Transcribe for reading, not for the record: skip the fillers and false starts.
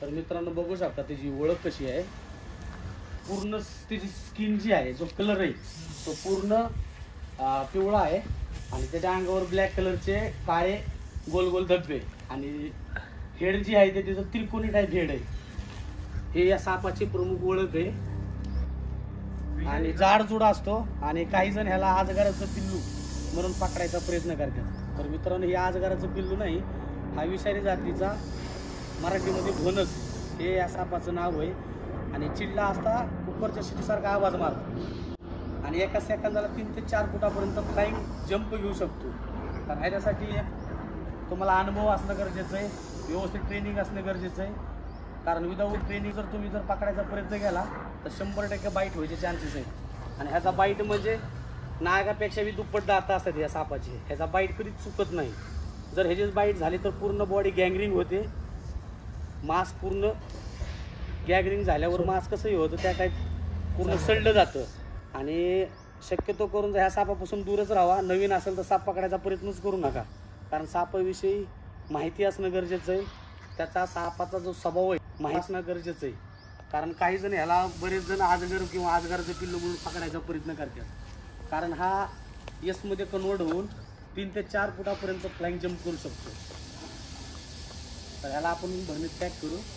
तर मित्रांनो बघू शकता त्याची ओळख कशी आहे। पूर्ण त्याची स्किन जी आहे, जो कलर आहे तो पूर्ण पिवळा आहे आणि त्याच्या अंगावर ब्लॅक कलरचे काळे गोल गोल धब्बे आणि हेड जी आहे ते त्याचं त्रिकोणी टाईप हेड आहे। हे या सापाची प्रमुख ओळख आहे आणि जाडजूड असतो आणि काही जण ह्याला अजगराचं पिल्लू म्हणून पकडायचा प्रयत्न करतात। तर मित्रांनो हे अजगराचं पिल्लू नाही, हा विषारी जातीचा मराठीमध्ये घोनस हे या सापाचं नाव आहे आणि चिडला असता कुकरच्या शिटीसारखा आवाज मारतो आणि एका सेकंदाला 3 ते 4 फुटापर्यंत फ्लाइंग जंप घेऊ शकतो। तर ह्याच्यासाठी एक तुम्हाला अनुभव असणं गरजेचं आहे, व्यवस्थित ट्रेनिंग असणं गरजेचं आहे, कारण विदाऊट ट्रेनिंग जर तुम्ही पकडायचा प्रयत्न केला तर 100% बाईट व्हायचे चान्सेस आहेत। आणि ह्याचा बाईट म्हणजे नागापेक्षा बी दुप्पट दात असतात या सापाची, ह्याचा बाईट कधीच चुकत नाही। जर ह्याचीच बाईट झाली तर पूर्ण बॉडी गँगरिंग होते, मांस पूर्ण गँगरिंग झाल्यावर मांस कसंही होतं त्या टाईप पूर्ण सडलं जातं। आणि शक्यतो करून ह्या सापापासून दूरच राहा। नवीन असेल तर साप पकडायचा प्रयत्नच करू नका, कारण सापाविषयी माहिती असणं गरजेचं आहे, त्याचा सापाचा जो स्वभाव आहे माहिती असणं गरजेचं आहे। कारण काही जण ह्याला बरेच जण अजगर किंवा अजगराचं पिल्लू म्हणून पकडायचा प्रयत्न करतात, कारण हा यसमध्ये कन्वर्ट होऊन 3 ते 4 फुटापर्यंत फ्लाइंग जंप करू शकतो। तर ह्याला आपण भरणीत पॅक करू।